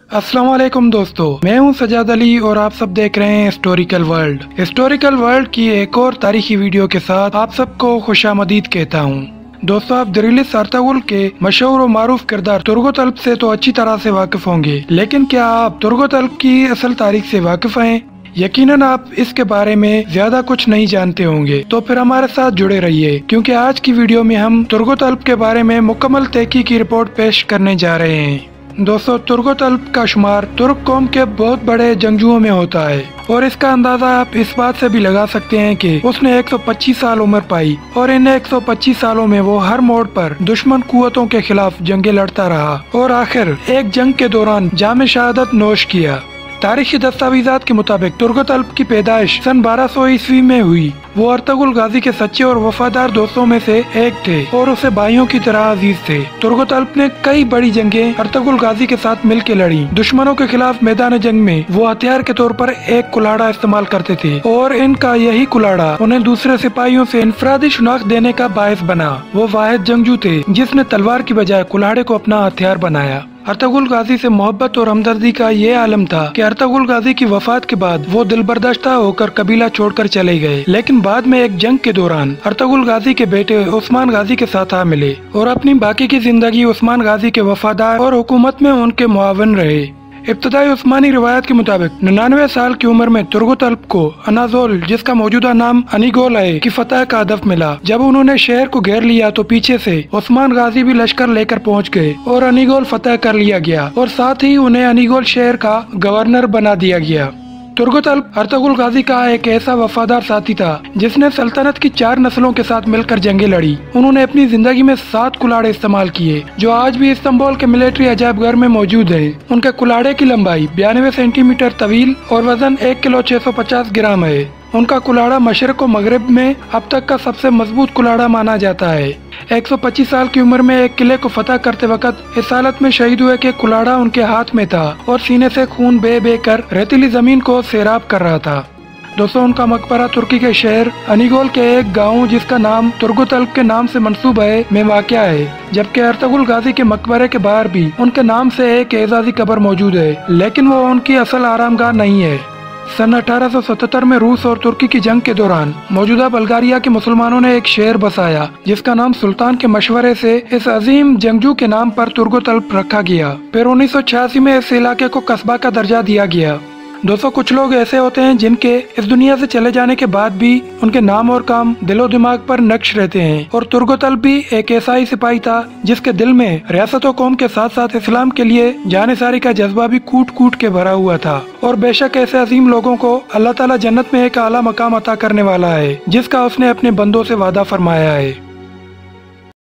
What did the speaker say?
अस्सलाम वालेकुम दोस्तों, मैं हूं सजाद अली और आप सब देख रहे हैं हिस्टोरिकल वर्ल्ड। हिस्टोरिकल वर्ल्ड की एक और तारीखी वीडियो के साथ आप सबको खुशामदीद कहता हूं। दोस्तों, आप दरिलिस अर्तुगरुल के मशहूर और मारूफ किरदार तुर्गोतल्ब से तो अच्छी तरह से वाकिफ होंगे, लेकिन क्या आप तुर्गोतल्ब की असल तारीख से वाकिफ हैं? यकीनन आप इसके बारे में ज्यादा कुछ नहीं जानते होंगे, तो फिर हमारे साथ जुड़े रहिए, क्योंकि आज की वीडियो में हम तुर्गोतल्ब के बारे में मुकम्मल तहकीक की रिपोर्ट पेश करने जा रहे हैं। दोस्तों, तुर्गोतल्ब का शुमार तुर्क कौम के बहुत बड़े जंगजुओं में होता है और इसका अंदाजा आप इस बात से भी लगा सकते हैं कि उसने 125 साल उम्र पाई और इन 125 सालों में वो हर मोड़ पर दुश्मन कुव्वतों के खिलाफ जंगे लड़ता रहा और आखिर एक जंग के दौरान जामे शहादत नोश किया। तारीखी दस्तावेजात के मुताबिक तुर्गोतल्ब की पैदाइश सन 1200 ईस्वी में हुई। वो अर्तुगरुल गाजी के सच्चे और वफादार दोस्तों में से एक थे और उसे भाइयों की तरह अजीज थे। तुर्गोतल्ब ने कई बड़ी जंगें अर्तुगरुल गाजी के साथ मिलकर लड़ी। दुश्मनों के खिलाफ मैदान जंग में वो हथियार के तौर पर एक कुल्हाड़ा इस्तेमाल करते थे और इनका यही कुल्हाड़ा उन्हें दूसरे सिपाहियों से इनफरादी शुनाख्त देने का बायस बना। वो वाहिद जंगजू थे जिसने तलवार की बजाय कुल्हाड़े को अपना हथियार बनाया। अर्तुगरुल गाजी से मोहब्बत और हमदर्दी का ये आलम था कि अर्तुगरुल गाजी की वफात के बाद वो दिलबर्दाश्ता होकर कबीला छोड़कर चले गए, लेकिन बाद में एक जंग के दौरान अर्तुगरुल गाजी के बेटे उस्मान गाजी के साथ आ मिले और अपनी बाकी की जिंदगी उस्मान गाजी के वफादार और हुकूमत में उनके मुआविन रहे। इब्तदाई उस्मानी रिवायत के मुताबिक 99 साल की उम्र में तुर्गोतल्ब को अनाज़ोल, जिसका मौजूदा नाम अनीगोल है, की फतह का हदफ मिला। जब उन्होंने शहर को घेर लिया तो पीछे से उस्मान गाजी भी लश्कर लेकर पहुंच गए और अनीगोल फतह कर लिया गया और साथ ही उन्हें अनीगोल शहर का गवर्नर बना दिया गया। तुर्गोतल्ब अर्तुगरुल गाजी का एक ऐसा वफादार साथी था जिसने सल्तनत की 4 नस्लों के साथ मिलकर जंगें लड़ी। उन्होंने अपनी जिंदगी में 7 कुल्हाड़े इस्तेमाल किए जो आज भी इस्तांबुल के मिलिट्री अजायब घर में मौजूद हैं। उनके कुल्हाड़े की लंबाई 92 सेंटीमीटर तवील और वजन 1 किलो 650 ग्राम है। उनका कुल्हाड़ा मशरक और मगरिब में अब तक का सबसे मजबूत कुल्हाड़ा माना जाता है। 125 साल की उम्र में एक किले को फतह करते वक्त इस हालत में शहीद हुए कि कुल्हाड़ा उनके हाथ में था और सीने से खून बह बह कर रेतीली जमीन को सैराब कर रहा था। दोस्तों, उनका मकबरा तुर्की के शहर अनीगोल के एक गांव जिसका नाम तुर्गोतल्ब के नाम से मंसूब है में वाक़या है, जबकि अर्तुगरुल गाजी के मकबरे के बाहर भी उनके नाम से एक एजाजी कब्र मौजूद है, लेकिन वो उनकी असल आरामगाह नहीं है। सन 1877 में रूस और तुर्की की जंग के दौरान मौजूदा बल्गारिया के मुसलमानों ने एक शहर बसाया जिसका नाम सुल्तान के मशवरे से इस अजीम जंगजू के नाम पर तुर्गोतल्ब रखा गया। फिर 1986 में इस इलाके को कस्बा का दर्जा दिया गया। दोस्तों, कुछ लोग ऐसे होते हैं जिनके इस दुनिया से चले जाने के बाद भी उनके नाम और काम दिलो दिमाग पर नक्श रहते हैं, और तुर्गोतल्ब भी एक ऐसा ही सिपाही था जिसके दिल में रियासत और कौम के साथ साथ इस्लाम के लिए जानेसारी का जज्बा भी कूट कूट के भरा हुआ था। और बेशक ऐसे अजीम लोगों को अल्लाह ताला जन्नत में एक आला मकाम अता करने वाला है जिसका उसने अपने बंदों से वादा फरमाया है।